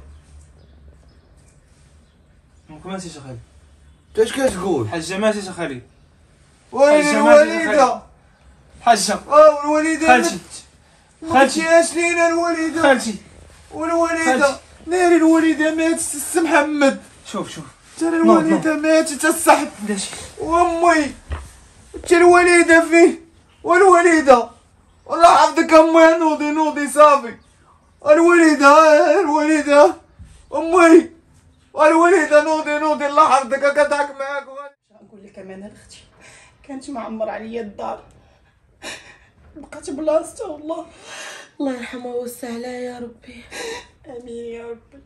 ممكن ماشي شي خالي. اش كتقول؟ حاجه ماشي شي خالي. وين الوالده؟ حاجه اه الوالده خالتي خالتي اش لينا الوالده؟ خالتي والوالده ناري الوالده ماتت السي محمد. شوف شوف ترى الوالده ماتت الصحب داش وامي انت الوالده فيه والوالده الله يحفظك امي. نوضي نوضي صافي الوالده الوالده امي والوالده نوضي نوضي الله يحفظك كتضحك معاك. نقول لك امانه اختي كانت معمر عليا الدار بقات بلاصتها والله. الله يرحمها ويوسع عليها يا ربي. امين يا ربي.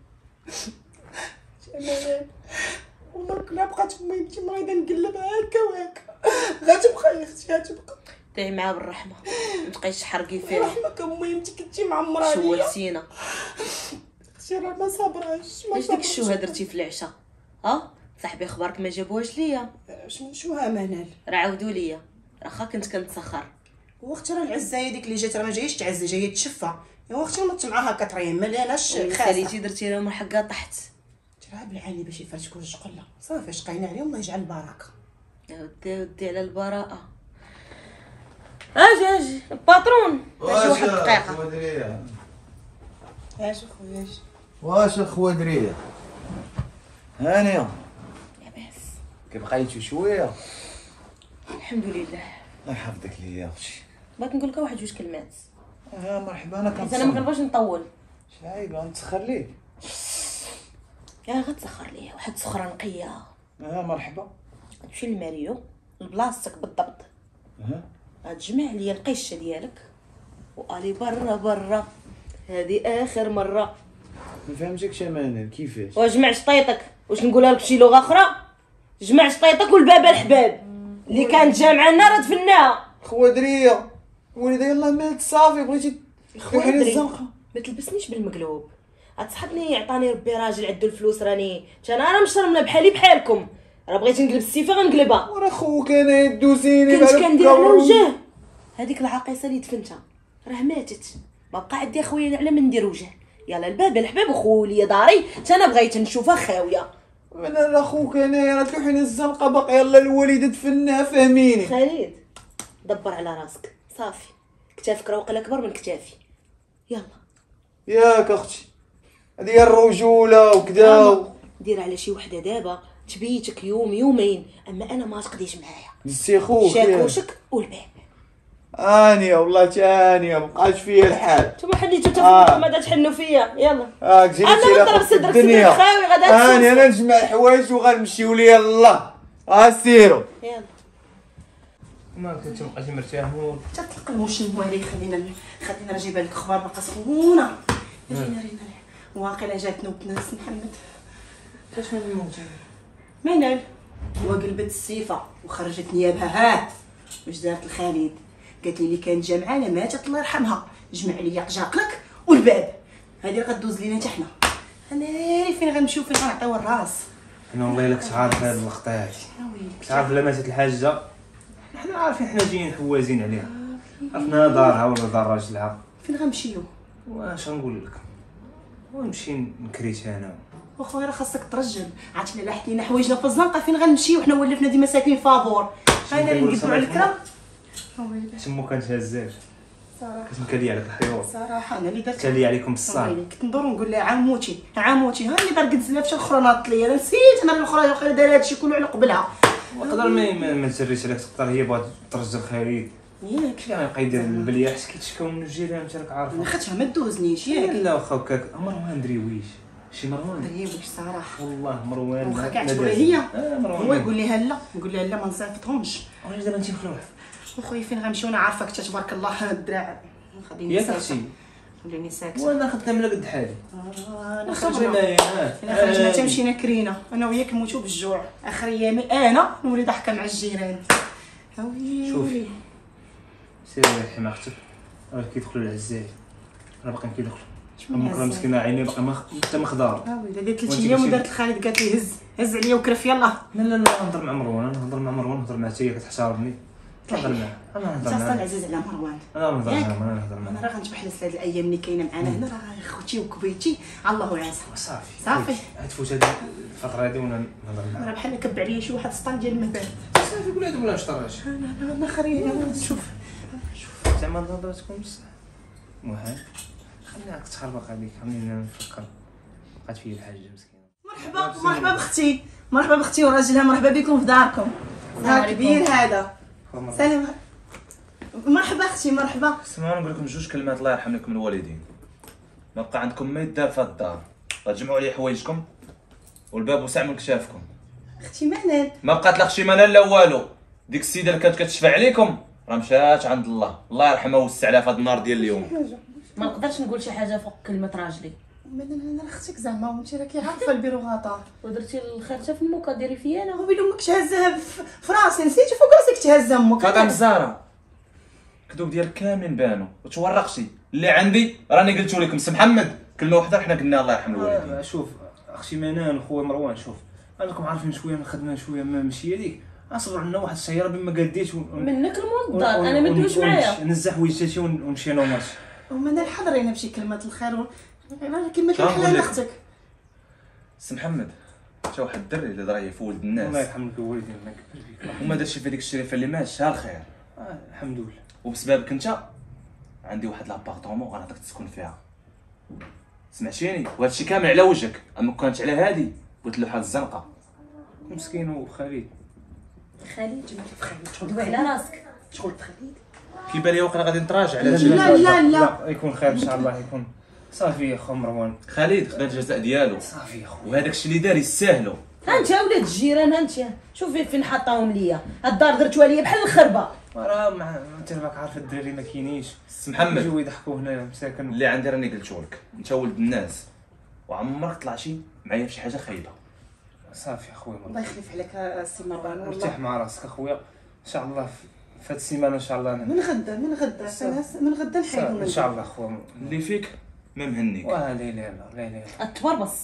امانه والله كنا بقات ميمتي مريضه نقلبها هكا وهكا غتبقى يا اختي غتبقى. دعي معاها بالرحمه ما تبقايش تحرقي فيها. رحمك ميمتي كنتي معمره عليا شولتينا اختي راه ما صابراش ما اش ديك الشوهه درتي في العشاء؟ ها صاحبي اخبارك ما جابوهاش ليا. شنو شوها منال؟ راه عاودوا ليا واخا كنت كنتسخر. واختي راه العزايه ديك اللي جات راه ما جايش تعزي جايه تشفى. يا اختي ما معاها كطريم ما لاناش خاسه. خليتي درتي لهم حقا طحت. راه بالعالي باش يفرشكوا الشقله صافي شقينا عليهم الله يجعل البركه. يا ودي ودي على البراءه. اجي اجي الباترون اجي واحد الدقيقه. اش اخويا اش واش اخويا دريه هانيه لاباس كيبقى يجي شويه. الحمد لله الله يحفظك ليا يا اختي. بغيت نقول لك واحد جوج كلمات. اه مرحبا انا حيت انا ما كنبغيش نطول. شايبه نتسخر ليك. يا غتسخر ليا واحد سخره نقيه. اه مرحبا. غتمشي لماريو لبلاصتك بالضبط. اه غتجمع ليا القشه ديالك والي برا برا. هذه اخر مره. ما فهمتكش امان كيفاش. وجمع شطيطك. واش نقولها لك بشي لغه اخرى؟ جمع شطيطك والبابا الحباب اللي كانت جامعه لنا راه دفناها. خويا دريه وليدي يلاه مات صافي بغيتي خويا تحيد دري الزنقه. ما تلبسنيش بالمقلوب. غتصحابني يعطاني ربي راجل عندو الفلوس راني انا راه مشرمله بحالي بحالكم. راه بغيتي نقلب السيفه غنقلبها. ورا خوك انا يدوزيني كنت كندير على وجه هذيك العقيصه اللي دفنتها راه ماتت. ما بقى عندي خويا على من ندير وجه. يلا الباب الحباب وخولي داري حتى انا بغيت نشوفها خاويه. انا راه خوك انا راه تلوحيني الزنقه باقيه يلا الوالده دفنها فهميني. خالد دبر على راسك صافي. كتافك راه واقيلا اكبر من كتافي. يلا ياك اختي هذه هي الرجوله وكذا. دير على شي وحده دابا تبيتك يوم يومين، اما انا ما تقديش معايا. دزتي خوك شاكوشك والباب. انيا والله تانية مبقاش فيا الحال. نتوما حنيتو تا آه. ما تحنوا فيا. يلا اه جيتي انا نضرب لك صدرك الدنيا. صدرك خاوي غدا اني انا نجمع الحوايج وغنمشيو ليا الله. اه سيروا. يلا ما كنتبقاش مرتاح تطلق المشم عليه. خلينا خلينا نجيب لك اخبار باقا سخونه. رينا رينا واقيلا جات نوبة ناس محمد. كاش من الموت منال وقلبت السيفه وخرجت نيابها. ها واش دارت الخالد؟ قالت لي اللي كانت جا معانا ماتت الله يرحمها. جمع لي قجاقلك والباب. هذه غدوز لينا حتى حنا. انا فين غنمشيو فين غنعطيو الراس. انا والله الا كنت عارف هاد اللقطه هادي. كنت عارف لا ماتت الحاجه حنا عارفين حنا جايين حوازين عليها. عرفنا دارها ولا دار راجلها. فين غنمشيو؟ واش غنقول لك ونمشي نكريت انا واخويا راه خاصك ترجل. عرفتي لا حكينا حوايجنا في الزنقه فين غنمشيو؟ حنا ولفنا ديما ساكنين فابور. انا اللي نقدروا على الكرا. تمو كانت هزاز صراحه كتمكلي على الحيوط. صراحه انا اللي درت تالي عليكم الصار. كنت ندور ونقول لها عموتي عموتي. ها اللي دار قد زلافشه الاخرى ناضت ليا. انا نسيت انا الاخرى واقيلا دار هادشي كله على قبلها. وقدر ما ما تسريش عليك تقدر هي بغات ترجل خالد. ياك كيف غيبقى يدير البليه حيت كيتشكاو من الجيران انت راك عارف. انا خدتها ما دوزنيش ياك. لا واخا هكاك مروان دريويش شي مروان دريويش صراحه. والله مروان واخا ما كاع داز. تبغي هي اه مروان هو يقول لها لا نقول لها لا ما نصيفطهمش. واش دابا انت مخلوع وخويا فين غنمشيو؟ انا عارفك انت تبارك الله الدراع. خليني ياك ساكته اختي خليني ساكته. وانا خدام لك قد حالي. آه، انا خرجنا خرجنا معايا انا خرجنا حتى مشينا كرينا انا وياك نموتو بالجوع. اخر ايامي انا نولي ضحكه مع الجيران. هاوي شوفي. سير حماقتك راه كيدخلوا العزاير راه باقيين كيدخلوا. امك راه مسكينه عيني باقي ما حتى ما خضار. هاوي دارت ثلاث وانت ايام ماشي- ودارت الخالد قالت لي هز هز عليا وكرف يلا. لا لا لا نهضر مع مروان انا نهضر مع مروان نهضر مع تاهي كتحتارمني. نهضر معاه انا نهضر انت اصلا معاه عزيز على مروان. انا نهضر ياك؟ معاه انا نهضر انا معاه. راه غنتبحلس هاد الايام اللي كاينه معنا هنا. راه خوتي وكبيتي الله يعز. صافي صافي. عاد تفوت هاد الفتره هادي وانا نهضر معاه. راه بحال كب عليا شي واحد سطال ديال المبات. صافي قول هادو ولا نشطرهاش. انا انا خريجه نشوف. زعما الهضره تكون بصح مهم. خليني راك تخربق عليك خليني نفكر. بقات فيا الحاجه مسكينه. مرحبا مرحبا بختي مرحبا بختي وراجلها. مرحبا بكم في داركم. دار كبير هذا. سلام. مرحبا اختي مرحبا. اسمعوا نقول لكم جوج كلمات الله يرحم لكم الوالدين. ما بقى عندكم ما يدار في هاد الدار. غتجمعوا لي حوايجكم والباب وسع من كشافكم. اختي منال ما بقات لا خشي منال لا والو. ديك السيده اللي كانت كتشفع عليكم راه مشات عند الله. الله يرحمها ويوسع عليها في هاد النهار ديال اليوم. ما نقدرش نقول شي حاجه فوق كلمه راجلي. منال انا اختك زعما وانت راكي عارفه البيروغاطا. ودرتي الخير حتى فمك ديري فيا انا. وبين امك تهزها في في راسي. نسيتي فوق راسك تهزها امك. فاطمه الزهراء كذوب ديالك كاملين بانوا وتورقتي. اللي عندي راني قلتو لكم سي محمد كلمه وحده حنا قلنا الله يرحم الوالدين. آه شوف اختي منال خويا مروان شوف انكم عارفين شويه من الخدمه شويه ما ماشي هذيك. اصبر عندنا واحد السياره بما قديت و... منك المول الدار انا ما ندويش معايا. نزح حويجاتي ونمشي انا وماشي. ومنال حضرينا بشي كلمه الخير و... راه كيما شنو كان نقول حلال لك؟ اختك. سي محمد تا واحد الدري اللي ضريه في ولد الله الناس يرحم لك الوالدين الله يكبر فيك. وما دارش في ديك الشريفه اللي ماشها الخير. آه الحمد لله. وبسببك انت عندي واحد لابارطومون غنعطيك تسكن فيها. سمعتيني؟ وهادشي كامل على وجهك. اما كانت على هادي قلت له حال الزنقه. مسكين وخالد خالد جمعت في خالد شغل دوي على راسك. شغل في خالد. كيبان لي واقيلا غادي نتراجع على لا هادشي. لا لا لا. يكون خير ان شاء الله يكون. صافي يا خو مروان خالد خدا الجزاء ديالو صافي يا خو. وهذاك الشيء اللي دار يستاهلو. ها انت ولاد الجيران ها انت شوف فين حطاهم ليا. هاد الدار درتوها ليا بحال الخربه. راه مع انت راك عارف الدراري ما كاينينش. سي محمد يجيو يضحكوا هنا مساكن. اللي عندي راني قلتو لك انت ولد الناس وعمرك طلعتي معايا فشي حاجه خايبه. صافي اخويا الله يخلف عليك السي مروان والله. ارتاح مع راسك اخويا ان شاء الله في هاد السيمانه ان شاء الله أنا- من غدا من غدا أنا- من غدا نحيدو من ان شاء الله اخويا. اللي فيك ما مهنيك. واه لا لا لا لا لا التبربص.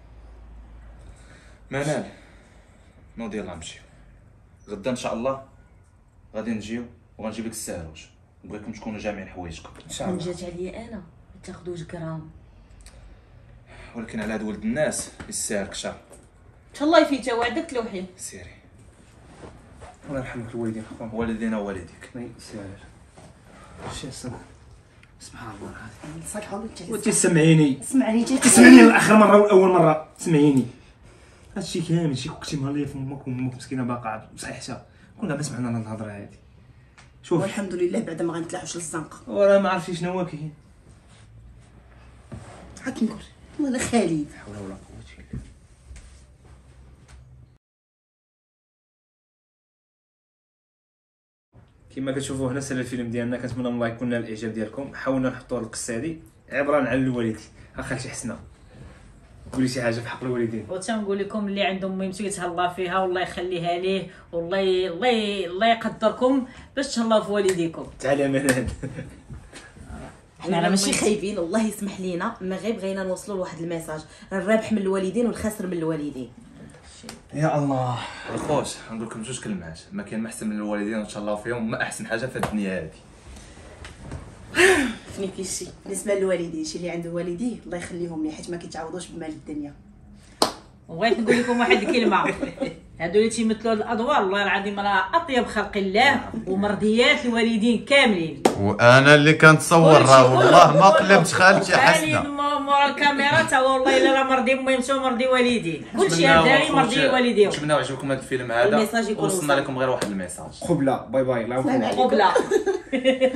منال نوض يلا نمشيو. غدا ان شاء الله غادي نجيو وغنجيب لك الساروج. نبغيكم تكونوا جامعين حوايجكم. ان شاء من الله. جات عليا انا ما تاخذوش غرام. ولكن على هاد ولد الناس يستاهل كشر. ان شاء الله يفيتها وعدك تلوحي. سيري الله يرحم لك الوالدين اخويا. والدينا ووالديك. سير شي سن سبحان الله العظيم. صالحهم انت وانت سمعيني اسمعني انت تسمعني لاخر مره واول مره سمعيني. هادشي كامل شي كوكتي مهليه في امك وامك مسكينه باقا صحيحتها، كنا ما سمعنا هاد الهضره هادي. شوف والحمد لله بعدا ما غنتلاحوش للزنقه. وراه ما عرفتي شنو هو كاين. هاك نقول والله خالد. لا حول ولا قوه الا بالله. كما كتشوفوا هنا سال الفيلم ديالنا، كنتمنى من الله يكون نال الاعجاب ديالكم. حاولنا نحطوا القصه هادي عبره عن الوالدين. ها خالتي حسنه قولي شي حاجه في حق الوالدين. وتنقول لكم اللي عندهم ميمتو يتهلا فيها والله يخليها ليه، والله ي... الله ي... الله يقدركم باش تهلاو في والديكم. تعالى مناد. حنا راه ماشي خايبين، الله يسمح لينا، ما غير بغينا نوصلوا لواحد الميساج، الرابح من الوالدين والخاسر من الوالدين. يا الله. الخوت نقول لكم جوج كلمات، ما كاين ما احسن من الوالدين وتهلاو فيهم، ما احسن حاجه في الدنيا هذه. فني كاين شي بالنسبه للوالدين، شي اللي عنده والديه الله يخليهم ليه حيت ما كيتعوضوش بمال الدنيا. وبغيت نقول لكم واحد الكلمه، هادو اللي تيمثلوا هاد الادوار والله العظيم راه اطيب خلق الله ومرضيات الوالدين كاملين. وانا اللي كنتصور راه والله ما قلبت خالتي حسنه مورا الكاميرا تا والله الا راه مرضي ميمتو مرضي والديه، كلشي الدراري مرضي والديهم. نتمنى عجبكم هذا الفيلم هذا، الميساج يكون وصلنا وصل. لكم غير واحد الميساج. قبله باي باي. قبله